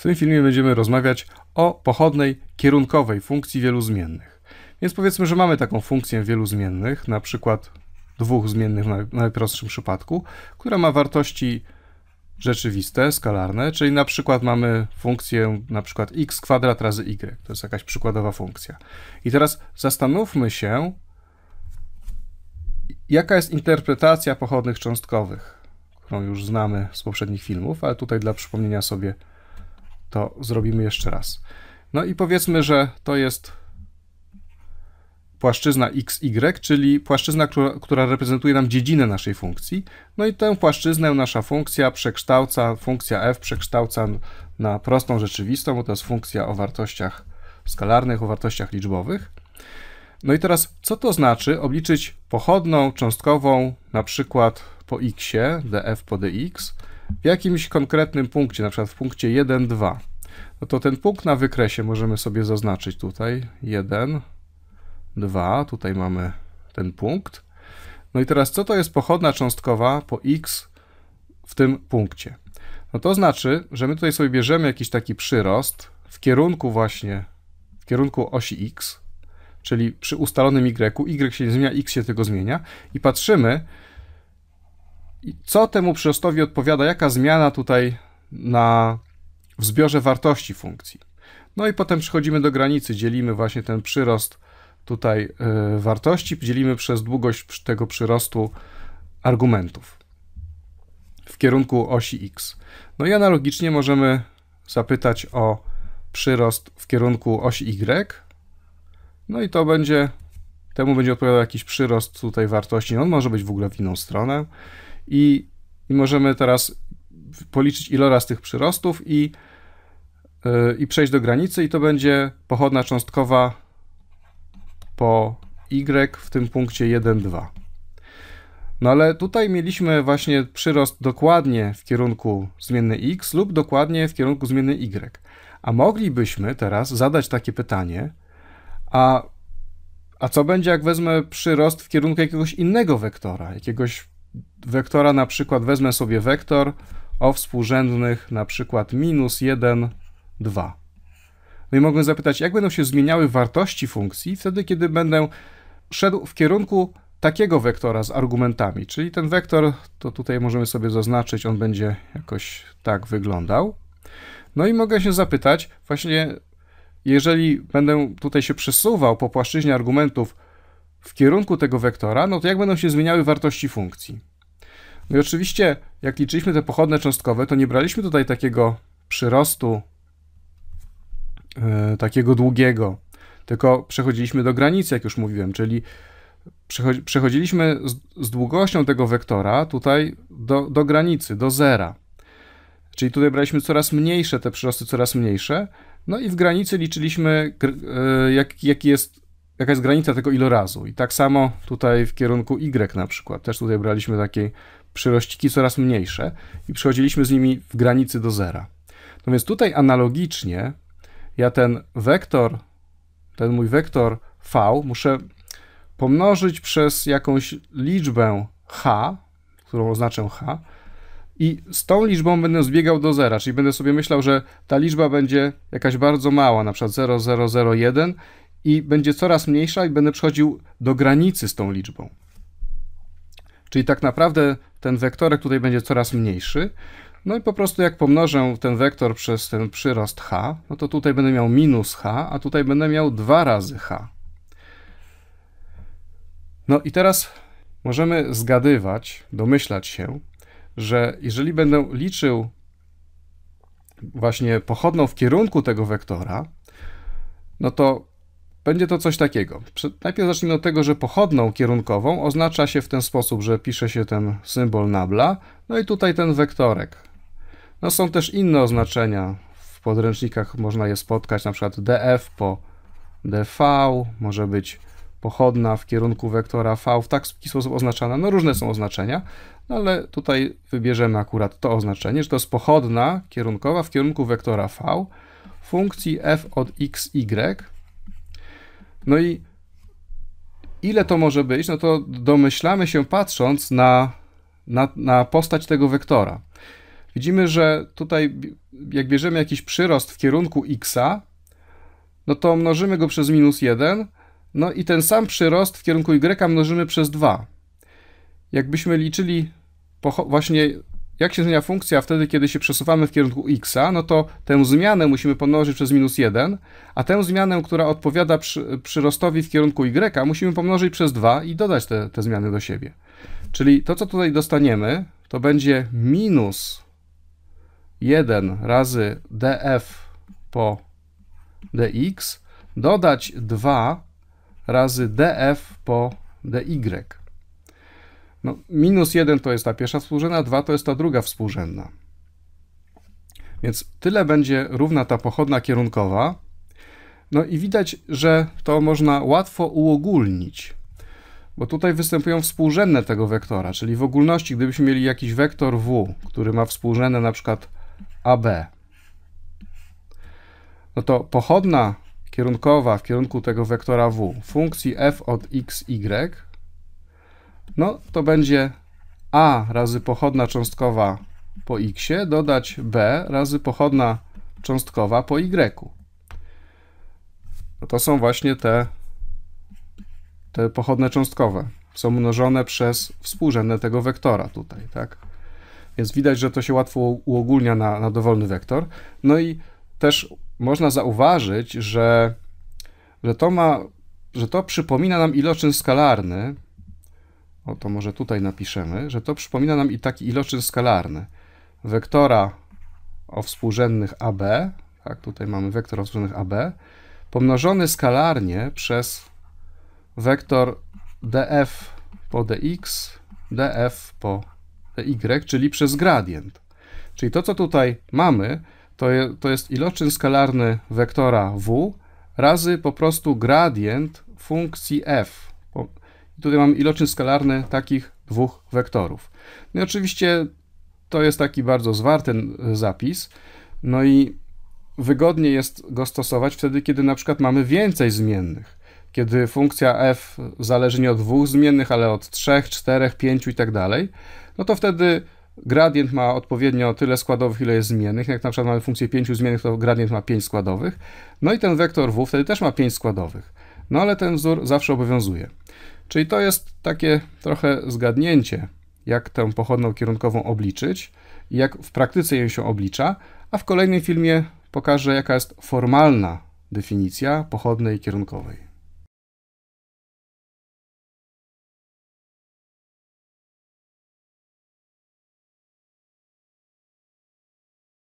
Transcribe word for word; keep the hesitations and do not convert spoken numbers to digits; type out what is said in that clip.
W tym filmie będziemy rozmawiać o pochodnej kierunkowej funkcji wielu zmiennych. Więc powiedzmy, że mamy taką funkcję wielu zmiennych, na przykład dwóch zmiennych w najprostszym przypadku, która ma wartości rzeczywiste, skalarne, czyli na przykład mamy funkcję na przykład x kwadrat razy y. To jest jakaś przykładowa funkcja. I teraz zastanówmy się, jaka jest interpretacja pochodnych cząstkowych, którą już znamy z poprzednich filmów, ale tutaj dla przypomnienia sobie to zrobimy jeszcze raz. No i powiedzmy, że to jest płaszczyzna xy, czyli płaszczyzna, która, która reprezentuje nam dziedzinę naszej funkcji. No i tę płaszczyznę nasza funkcja przekształca, funkcja f przekształca na prostą rzeczywistą, bo to jest funkcja o wartościach skalarnych, o wartościach liczbowych. No i teraz, co to znaczy obliczyć pochodną cząstkową, na przykład po x-ie, df po dx, w jakimś konkretnym punkcie, na przykład w punkcie jeden, dwa. No to ten punkt na wykresie możemy sobie zaznaczyć tutaj, jeden, dwa, tutaj mamy ten punkt. No i teraz, co to jest pochodna cząstkowa po x w tym punkcie? No to znaczy, że my tutaj sobie bierzemy jakiś taki przyrost w kierunku właśnie, w kierunku osi x, czyli przy ustalonym y, y się nie zmienia, x się tylko zmienia i patrzymy, co temu przyrostowi odpowiada, jaka zmiana tutaj na, w zbiorze wartości funkcji. No i potem przechodzimy do granicy, dzielimy właśnie ten przyrost tutaj y, wartości, dzielimy przez długość tego przyrostu argumentów w kierunku osi x. No i analogicznie możemy zapytać o przyrost w kierunku osi y. No i to będzie, temu będzie odpowiadał jakiś przyrost tutaj wartości, on może być w ogóle w inną stronę. I, i możemy teraz policzyć iloraz tych przyrostów i, yy, i przejść do granicy i to będzie pochodna cząstkowa po y w tym punkcie jeden, dwa. No ale tutaj mieliśmy właśnie przyrost dokładnie w kierunku zmienny x lub dokładnie w kierunku zmienny y. A moglibyśmy teraz zadać takie pytanie, a, a co będzie, jak wezmę przyrost w kierunku jakiegoś innego wektora, jakiegoś wektora, na przykład wezmę sobie wektor o współrzędnych na przykład minus jeden, dwa. No i mogę zapytać, jak będą się zmieniały wartości funkcji wtedy, kiedy będę szedł w kierunku takiego wektora z argumentami, czyli ten wektor, to tutaj możemy sobie zaznaczyć, on będzie jakoś tak wyglądał. No i mogę się zapytać, właśnie jeżeli będę tutaj się przesuwał po płaszczyźnie argumentów w kierunku tego wektora, no to jak będą się zmieniały wartości funkcji? No i oczywiście, jak liczyliśmy te pochodne cząstkowe, to nie braliśmy tutaj takiego przyrostu, yy, takiego długiego, tylko przechodziliśmy do granicy, jak już mówiłem, czyli przechodzi, przechodziliśmy z, z długością tego wektora tutaj do, do granicy, do zera. Czyli tutaj braliśmy coraz mniejsze, te przyrosty coraz mniejsze, no i w granicy liczyliśmy, yy, jak, jaki jest jaka jest granica tego ilorazu. I tak samo tutaj w kierunku y na przykład. Też tutaj braliśmy takie przyrościki coraz mniejsze i przechodziliśmy z nimi w granicy do zera. No więc tutaj analogicznie ja ten wektor, ten mój wektor v muszę pomnożyć przez jakąś liczbę h, którą oznaczę h, i z tą liczbą będę zbiegał do zera, czyli będę sobie myślał, że ta liczba będzie jakaś bardzo mała, na przykład zero przecinek zero zero jeden, i będzie coraz mniejsza i będę przechodził do granicy z tą liczbą. Czyli tak naprawdę ten wektorek tutaj będzie coraz mniejszy. No i po prostu jak pomnożę ten wektor przez ten przyrost h, no to tutaj będę miał minus h, a tutaj będę miał dwa razy h. No i teraz możemy zgadywać, domyślać się, że jeżeli będę liczył właśnie pochodną w kierunku tego wektora, no to będzie to coś takiego. Najpierw zacznijmy od tego, że pochodną kierunkową oznacza się w ten sposób, że pisze się ten symbol nabla, no i tutaj ten wektorek. No są też inne oznaczenia. W podręcznikach można je spotkać, na przykład df po dv, może być pochodna w kierunku wektora v, w taki sposób oznaczana. No różne są oznaczenia, no ale tutaj wybierzemy akurat to oznaczenie, że to jest pochodna kierunkowa w kierunku wektora v funkcji f od xy. No i ile to może być? No to domyślamy się patrząc na, na, na postać tego wektora. widzimy, że tutaj jak bierzemy jakiś przyrost w kierunku x-a, no to mnożymy go przez minus jeden, no i ten sam przyrost w kierunku y mnożymy przez dwa. Jakbyśmy liczyli właśnie, jak się zmienia funkcja wtedy, kiedy się przesuwamy w kierunku x-a, no to tę zmianę musimy pomnożyć przez minus jeden, a tę zmianę, która odpowiada przy, przyrostowi w kierunku y, musimy pomnożyć przez dwa i dodać te, te zmiany do siebie. Czyli to, co tutaj dostaniemy, to będzie minus jeden razy df po dx, dodać dwa razy df po dy. No, minus jeden to jest ta pierwsza współrzędna, dwa to jest ta druga współrzędna. Więc tyle będzie równa ta pochodna kierunkowa. No i widać, że to można łatwo uogólnić, bo tutaj występują współrzędne tego wektora, czyli w ogólności, gdybyśmy mieli jakiś wektor w, który ma współrzędne na przykład ab, no to pochodna kierunkowa w kierunku tego wektora w funkcji f od x, y, no to będzie a razy pochodna cząstkowa po x, dodać b razy pochodna cząstkowa po y. No to są właśnie te, te pochodne cząstkowe. Są mnożone przez współrzędne tego wektora tutaj, tak? Więc widać, że to się łatwo uogólnia na, na dowolny wektor. No i też można zauważyć, że, że, to ma, że to przypomina nam iloczyn skalarny. O, to może tutaj napiszemy, że to przypomina nam i taki iloczyn skalarny wektora o współrzędnych ab, tak, tutaj mamy wektor o współrzędnych ab, pomnożony skalarnie przez wektor df po dx, df po dy, czyli przez gradient. Czyli to, co tutaj mamy, to, je, to jest iloczyn skalarny wektora w razy po prostu gradient funkcji f. Tutaj mamy iloczyn skalarny takich dwóch wektorów. No i oczywiście to jest taki bardzo zwarty zapis, no i wygodnie jest go stosować wtedy, kiedy na przykład mamy więcej zmiennych. Kiedy funkcja f zależy nie od dwóch zmiennych, ale od trzech, czterech, pięciu i tak dalej, no to wtedy gradient ma odpowiednio tyle składowych, ile jest zmiennych. Jak na przykład mamy funkcję pięciu zmiennych, to gradient ma pięć składowych. No i ten wektor w wtedy też ma pięć składowych. No ale ten wzór zawsze obowiązuje. Czyli to jest takie trochę zgadnięcie, jak tę pochodną kierunkową obliczyć i jak w praktyce jej się oblicza, a w kolejnym filmie pokażę, jaka jest formalna definicja pochodnej kierunkowej.